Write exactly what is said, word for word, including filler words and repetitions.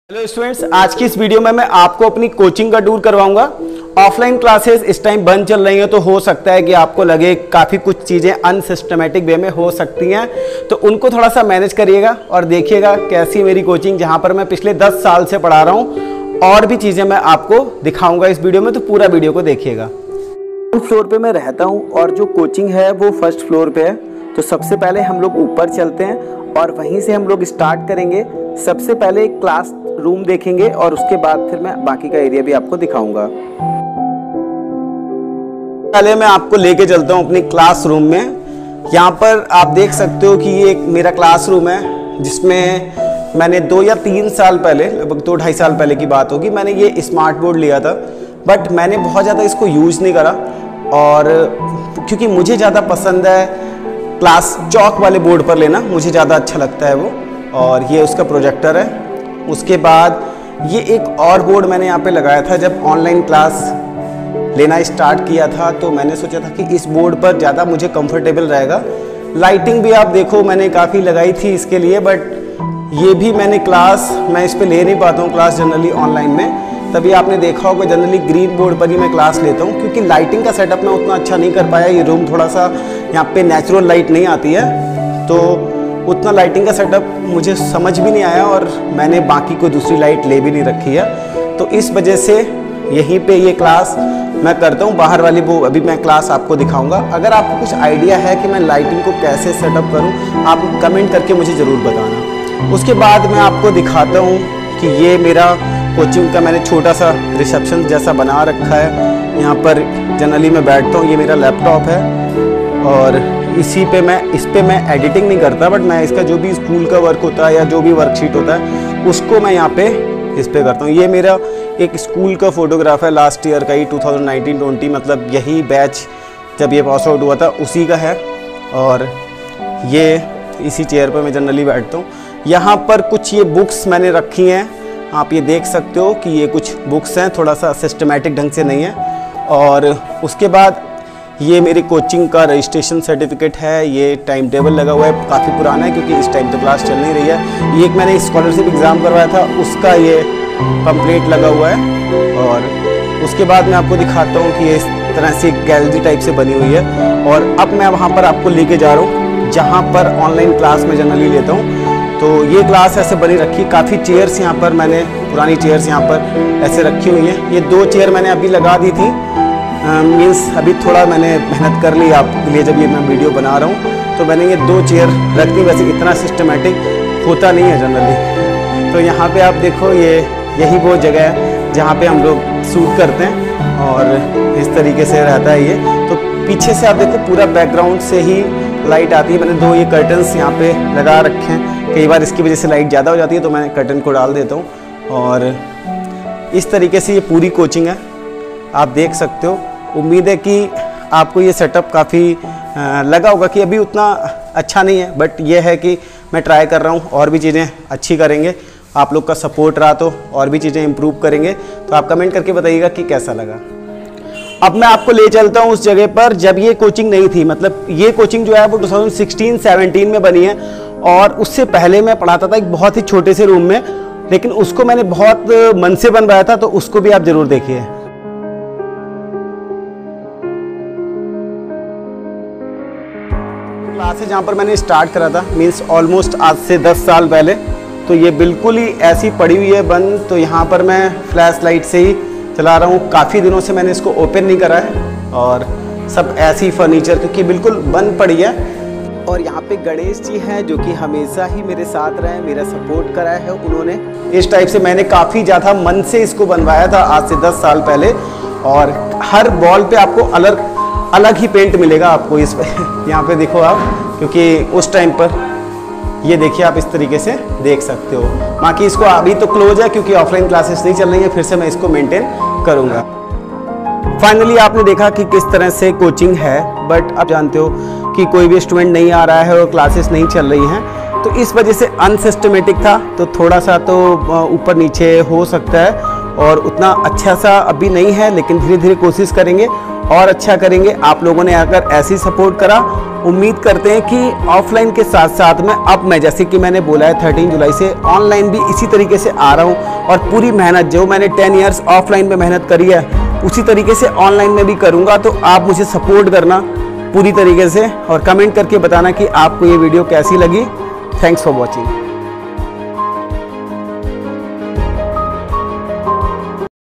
Hello students, आज की इस वीडियो में मैं आपको अपनी कोचिंग का टूर करवाऊंगा। ऑफलाइन क्लासेस इस टाइम बंद चल रही हैं, तो हो सकता है कि आपको लगे काफ़ी कुछ चीज़ें अनसिस्टमेटिक वे में हो सकती हैं, तो उनको थोड़ा सा मैनेज करिएगा और देखिएगा कैसी मेरी कोचिंग, जहां पर मैं पिछले दस साल से पढ़ा रहा हूं। और भी चीज़ें मैं आपको दिखाऊंगा इस वीडियो में, तो पूरा वीडियो को देखिएगा। फ्लोर पर मैं रहता हूँ और जो कोचिंग है वो फर्स्ट फ्लोर पर है। तो सबसे पहले हम लोग ऊपर चलते हैं और वहीं से हम लोग स्टार्ट करेंगे। सबसे पहले क्लास रूम देखेंगे और उसके बाद फिर मैं बाकी का एरिया भी आपको दिखाऊंगा। पहले मैं आपको लेके चलता हूं अपनी क्लास रूम में। यहाँ पर आप देख सकते हो कि ये एक मेरा क्लास रूम है, जिसमें मैंने दो या तीन साल पहले, लगभग दो ढाई साल पहले की बात होगी, मैंने ये स्मार्ट बोर्ड लिया था। बट मैंने बहुत ज़्यादा इसको यूज़ नहीं करा, और क्योंकि मुझे ज़्यादा पसंद है क्लास चौक वाले बोर्ड पर लेना, मुझे ज़्यादा अच्छा लगता है वो। और ये उसका प्रोजेक्टर है। उसके बाद ये एक और बोर्ड मैंने यहाँ पे लगाया था। जब ऑनलाइन क्लास लेना स्टार्ट किया था तो मैंने सोचा था कि इस बोर्ड पर ज़्यादा मुझे कंफर्टेबल रहेगा। लाइटिंग भी आप देखो मैंने काफ़ी लगाई थी इसके लिए, बट ये भी मैंने क्लास मैं इस पर ले नहीं पाता हूँ क्लास जनरली ऑनलाइन में। तभी आपने देखा होगा जनरली ग्रीन बोर्ड पर ही मैं क्लास लेता हूँ, क्योंकि लाइटिंग का सेटअप मैं उतना अच्छा नहीं कर पाया। ये रूम थोड़ा सा यहाँ पे नेचुरल लाइट नहीं आती है, तो उतना लाइटिंग का सेटअप मुझे समझ भी नहीं आया, और मैंने बाकी कोई दूसरी लाइट ले भी नहीं रखी है। तो इस वजह से यहीं पे ये क्लास मैं करता हूँ। बाहर वाली वो अभी मैं क्लास आपको दिखाऊंगा। अगर आपको कुछ आइडिया है कि मैं लाइटिंग को कैसे सेटअप करूँ, आप कमेंट करके मुझे ज़रूर बताना। उसके बाद मैं आपको दिखाता हूँ कि ये मेरा कोचिंग का मैंने छोटा सा रिसेप्शन जैसा बना रखा है। यहाँ पर जनरली मैं बैठता हूँ। ये मेरा लैपटॉप है और इसी पे मैं इस पे मैं एडिटिंग नहीं करता, बट मैं इसका जो भी स्कूल का वर्क होता है या जो भी वर्कशीट होता है उसको मैं यहाँ पे इस पे करता हूँ। ये मेरा एक स्कूल का फोटोग्राफ है लास्ट ईयर का ही, टू थाउजेंड नाइनटीन ट्वेंटी, मतलब यही बैच जब ये पास आउट हुआ था उसी का है। और ये इसी चेयर पर मैं जनरली बैठता हूँ। यहाँ पर कुछ ये बुक्स मैंने रखी हैं, आप ये देख सकते हो कि ये कुछ बुक्स हैं, थोड़ा सा सिस्टमेटिक ढंग से नहीं है। और उसके बाद ये मेरी कोचिंग का रजिस्ट्रेशन सर्टिफिकेट है। ये टाइम टेबल लगा हुआ है, काफ़ी पुराना है क्योंकि इस टाइम तो क्लास चल नहीं रही है। ये एक मैंने स्कॉलरशिप एग्ज़ाम करवाया था, उसका ये पम्पलेट लगा हुआ है। और उसके बाद मैं आपको दिखाता हूँ कि ये इस तरह से गैलरी टाइप से बनी हुई है। और अब मैं वहाँ पर आपको लेके जा रहा हूँ जहाँ पर ऑनलाइन क्लास में जनरली लेता हूँ। तो ये क्लास ऐसे बनी रखी, काफ़ी चेयर्स यहाँ पर मैंने, पुरानी चेयर्स यहाँ पर ऐसे रखी हुई हैं। ये दो चेयर मैंने अभी लगा दी थी, मीन्स uh, अभी थोड़ा मैंने मेहनत कर ली आपके लिए, जब ये मैं वीडियो बना रहा हूँ तो मैंने ये दो चेयर रख दी। वैसे इतना सिस्टमेटिक होता नहीं है जनरली। तो यहाँ पे आप देखो, ये यही वो जगह है जहाँ पे हम लोग शूट करते हैं, और इस तरीके से रहता है ये। तो पीछे से आप देखो पूरा बैकग्राउंड से ही लाइट आती है। मैंने दो ये कर्टन्स यहाँ पे लगा रखे हैं, कई बार इसकी वजह से लाइट ज़्यादा हो जाती है तो मैं कर्टन को डाल देता हूँ। और इस तरीके से ये पूरी कोचिंग है, आप देख सकते हो। उम्मीद है कि आपको ये सेटअप काफ़ी लगा होगा कि अभी उतना अच्छा नहीं है, बट ये है कि मैं ट्राई कर रहा हूँ, और भी चीज़ें अच्छी करेंगे। आप लोग का सपोर्ट रहा तो और भी चीज़ें इम्प्रूव करेंगे। तो आप कमेंट करके बताइएगा कि कैसा लगा। अब मैं आपको ले चलता हूँ उस जगह पर जब ये कोचिंग नहीं थी। मतलब ये कोचिंग जो है वो टू थाउजेंड सिक्सटीन सेवनटीन में बनी है, और उससे पहले मैं पढ़ाता था एक बहुत ही छोटे से रूम में, लेकिन उसको मैंने बहुत मन से बनवाया था, तो उसको भी आप ज़रूर देखिए। क्लासेस जहाँ पर मैंने स्टार्ट करा था, मीन्स ऑलमोस्ट आज से दस साल पहले, तो ये बिल्कुल ही ऐसी पड़ी हुई है बंद। तो यहाँ पर मैं फ्लैश लाइट से ही चला रहा हूँ। काफ़ी दिनों से मैंने इसको ओपन नहीं करा है, और सब ऐसी फर्नीचर क्योंकि बिल्कुल बंद पड़ी है। और यहाँ पे गणेश जी हैं जो कि हमेशा ही मेरे साथ रहे, मेरा सपोर्ट करा है उन्होंने। इस टाइप से मैंने काफ़ी ज़्यादा मन से इसको बनवाया था आज से दस साल पहले। और हर वॉल पे आपको अलग अलग ही पेंट मिलेगा आपको इस पे यहाँ पे देखो आप, क्योंकि उस टाइम पर ये देखिए आप इस तरीके से देख सकते हो। बाकी इसको अभी तो क्लोज है क्योंकि ऑफलाइन क्लासेस नहीं चल रही है, फिर से मैं इसको मेंटेन करूँगा। फाइनली आपने देखा कि किस तरह से कोचिंग है, बट आप जानते हो कि कोई भी स्टूडेंट नहीं आ रहा है और क्लासेस नहीं चल रही हैं, तो इस वजह से अनसिस्टमेटिक था। तो थोड़ा सा तो ऊपर नीचे हो सकता है, और उतना अच्छा सा अभी नहीं है, लेकिन धीरे धीरे कोशिश करेंगे और अच्छा करेंगे। आप लोगों ने अगर ऐसी सपोर्ट करा, उम्मीद करते हैं कि ऑफलाइन के साथ साथ में अब मैं, जैसे कि मैंने बोला है, थर्टीन जुलाई से ऑनलाइन भी इसी तरीके से आ रहा हूँ और पूरी मेहनत जो मैंने टेन इयर्स ऑफलाइन में मेहनत करी है उसी तरीके से ऑनलाइन में भी करूँगा। तो आप मुझे सपोर्ट करना पूरी तरीके से और कमेंट करके बताना कि आपको ये वीडियो कैसी लगी। Thanks for watching.